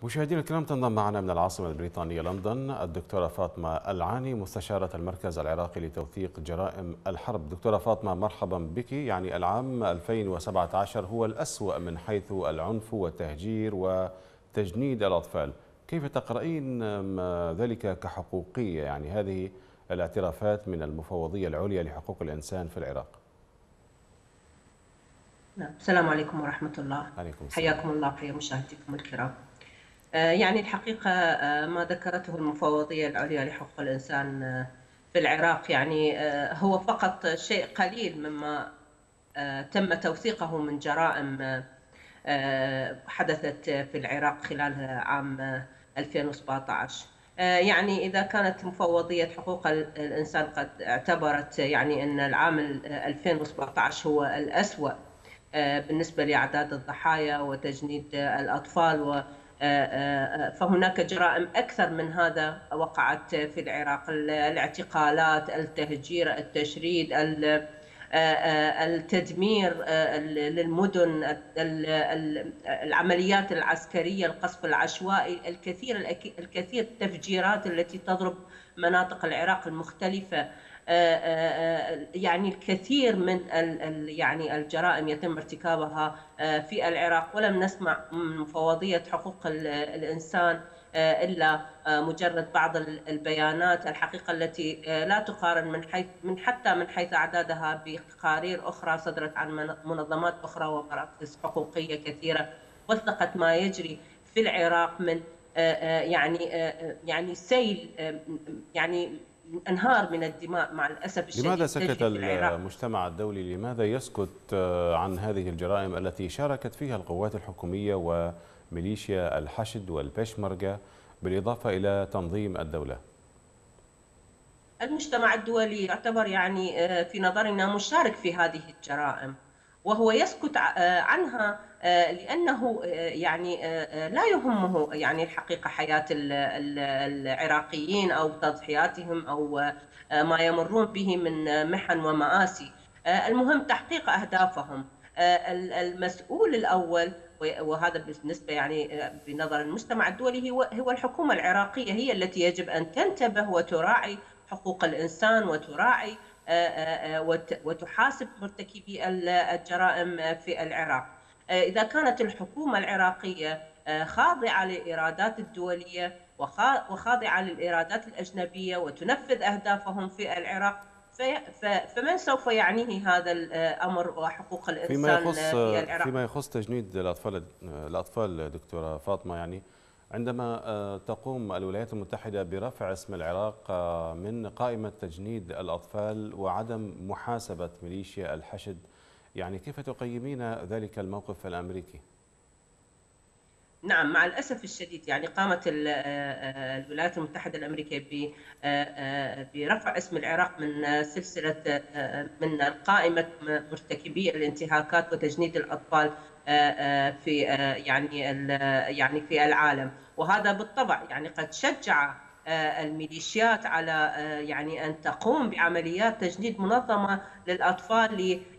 مشاهدينا الكرام، تنضم معنا من العاصمة البريطانية لندن الدكتورة فاطمة العاني مستشارة المركز العراقي لتوثيق جرائم الحرب. دكتورة فاطمة، مرحبا بك. يعني العام 2017 هو الأسوأ من حيث العنف والتهجير وتجنيد الأطفال، كيف تقرأين ذلك كحقوقية؟ يعني هذه الاعترافات من المفوضية العليا لحقوق الإنسان في العراق. نعم، السلام عليكم ورحمة الله. عليكم السلام. حياكم الله وحيا مشاهديكم الكرام. يعني الحقيقة ما ذكرته المفوضية العليا لحقوق الإنسان في العراق يعني هو فقط شيء قليل مما تم توثيقه من جرائم حدثت في العراق خلال عام 2017. يعني إذا كانت مفوضية حقوق الإنسان قد اعتبرت يعني أن العام 2017 هو الأسوأ بالنسبة لأعداد الضحايا وتجنيد الأطفال، فهناك جرائم أكثر من هذا وقعت في العراق: الاعتقالات، التهجير، التشريد، التدمير للمدن، العمليات العسكرية، القصف العشوائي، الكثير التفجيرات التي تضرب مناطق العراق المختلفة. يعني الكثير من يعني الجرائم يتم ارتكابها في العراق، ولم نسمع من مفوضية حقوق الإنسان إلا مجرد بعض البيانات الحقيقة التي لا تقارن من حيث أعدادها بتقارير أخرى صدرت عن منظمات أخرى ومراكز حقوقية كثيرة وثقت ما يجري في العراق من يعني سيل، يعني انهار من الدماء مع الأسف الشديد. لماذا سكت تجري في العراق. المجتمع الدولي؟ لماذا يسكت عن هذه الجرائم التي شاركت فيها القوات الحكومية وميليشيا الحشد والبيشمركة بالإضافة إلى تنظيم الدولة؟ المجتمع الدولي يعتبر يعني في نظرنا مشارك في هذه الجرائم، وهو يسكت عنها لأنه يعني لا يهمه يعني الحقيقة حياة العراقيين أو تضحياتهم أو ما يمرون به من محن ومآسي. المهم تحقيق أهدافهم. المسؤول الأول، وهذا بالنسبة يعني بنظر المجتمع الدولي، هو الحكومة العراقية، هي التي يجب أن تنتبه وتراعي حقوق الإنسان وتراعي وتحاسب مرتكبي الجرائم في العراق. إذا كانت الحكومة العراقية خاضعة للإيرادات الدولية وخاضعة للإيرادات الأجنبية وتنفذ أهدافهم في العراق، فمن سوف يعنيه هذا الأمر وحقوق الإنسان في العراق؟ فيما يخص تجنيد الأطفال دكتورة فاطمة، يعني عندما تقوم الولايات المتحدة برفع اسم العراق من قائمة تجنيد الأطفال وعدم محاسبة ميليشيا الحشد، يعني كيف تقيمين ذلك الموقف الأمريكي؟ نعم، مع الأسف الشديد يعني قامت الولايات المتحدة الأمريكية برفع اسم العراق من سلسلة من قائمة مرتكبي الانتهاكات وتجنيد الأطفال في يعني في العالم. وهذا بالطبع يعني قد شجع الميليشيات على يعني أن تقوم بعمليات تجنيد منظمة للأطفال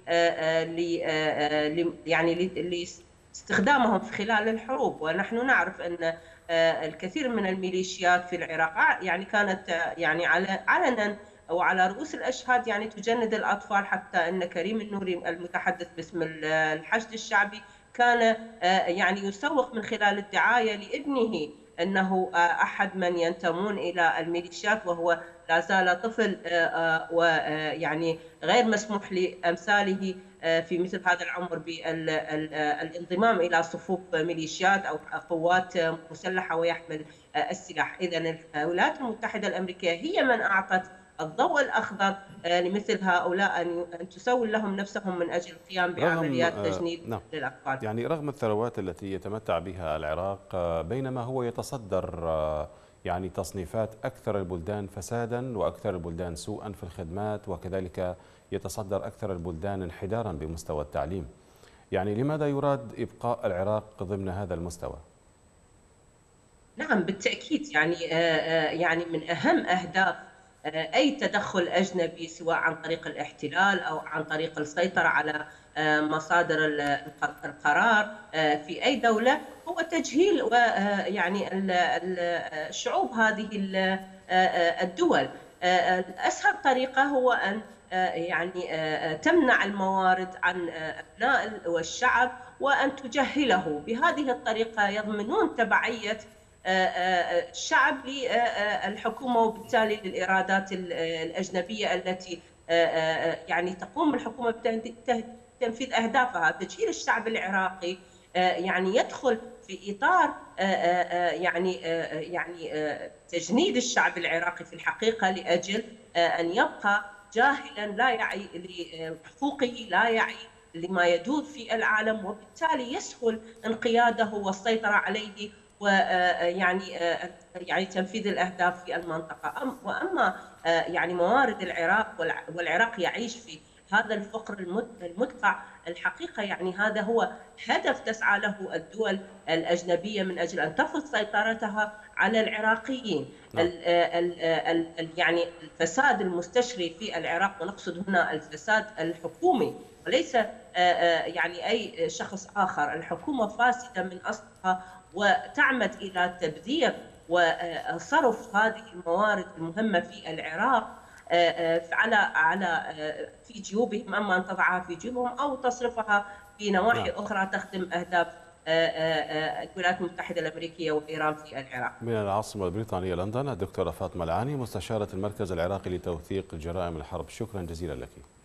يعني استخدامهم خلال الحروب. ونحن نعرف أن الكثير من الميليشيات في العراق يعني كانت يعني علنا وعلى رؤوس الأشهاد يعني تجند الأطفال، حتى أن كريم النوري المتحدث باسم الحشد الشعبي كان يعني يسوق من خلال الدعاية لابنه أنه أحد من ينتمون إلى الميليشيات، وهو لا زال طفل ويعني غير مسموح لأمثاله في مثل هذا العمر بالانضمام إلى صفوف ميليشيات أو قوات مسلحة ويحمل السلاح. إذن الولايات المتحدة الأمريكية هي من أعطت الضوء الأخضر لمثل هؤلاء أن تسول لهم نفسهم من أجل القيام رغم بعمليات تجنيد للأطفال. يعني رغم الثروات التي يتمتع بها العراق، بينما هو يتصدر يعني تصنيفات أكثر البلدان فسادا وأكثر البلدان سوءا في الخدمات، وكذلك يتصدر أكثر البلدان انحدارا بمستوى التعليم، يعني لماذا يراد إبقاء العراق ضمن هذا المستوى؟ نعم بالتأكيد، يعني من أهم أهداف أي تدخل أجنبي سواء عن طريق الاحتلال أو عن طريق السيطرة على مصادر القرار في أي دولة، هو تجهيل ويعني الشعوب هذه الدول. أسهل طريقة هو أن يعني تمنع الموارد عن أبناء والشعب وأن تجهله. بهذه الطريقة يضمنون تبعية الشعب للحكومة وبالتالي للإيرادات الأجنبية التي يعني تقوم الحكومة بتنفيذ أهدافها. تجهيل الشعب العراقي يعني يدخل في إطار يعني تجنيد الشعب العراقي في الحقيقة لأجل أن يبقى جاهلا، لا يعي لحقوقه، لا يعي لما يدور في العالم، وبالتالي يسهل انقياده والسيطرة عليه ويعني تنفيذ الأهداف في المنطقة. وأما يعني موارد العراق، والعراق يعيش في هذا الفقر المدقع، الحقيقة يعني هذا هو هدف تسعى له الدول الأجنبية من أجل أن تفرض سيطرتها على العراقيين. يعني الفساد المستشري في العراق، ونقصد هنا الفساد الحكومي وليس يعني أي شخص آخر. الحكومة فاسدة من أصلها وتعمد إلى تبذير وصرف هذه الموارد المهمة في العراق على في جيوبهم، اما ان تضعها في جيوبهم او تصرفها في نواحي اخرى تخدم اهداف الولايات المتحده الامريكيه وايران في العراق. من العاصمه البريطانيه لندن الدكتوره فاطمه العاني مستشاره المركز العراقي لتوثيق جرائم الحرب، شكرا جزيلا لك.